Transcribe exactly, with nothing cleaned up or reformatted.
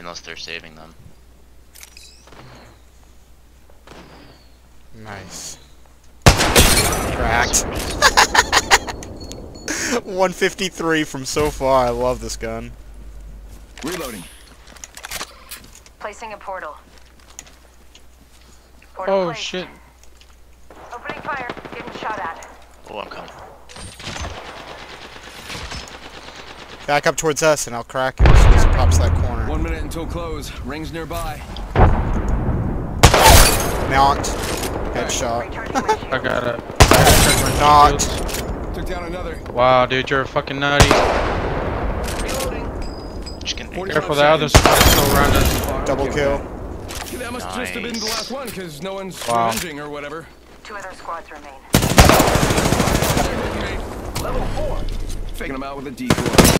unless they're saving them. Nice. Cracked. one fifty-three from so far. I love this gun. Reloading. Placing a portal. Portal Oh placed. shit. Opening fire. Getting shot at. Oh, I'm coming. Back up towards us, and I'll crack it as soon as it pops that corner. One minute until close. Rings nearby. Knocked. Headshot. Recharging my shield. I got it. Knocked. Took down another. Wow, dude, you're fucking nutty. Reloading. Just gonna Careful, the other squad is still around us. Double kill. That must just have been the Nice. last one, because no one's Wow. revenging or whatever. Two other squads remain. Level four. Faking them out with a decoy.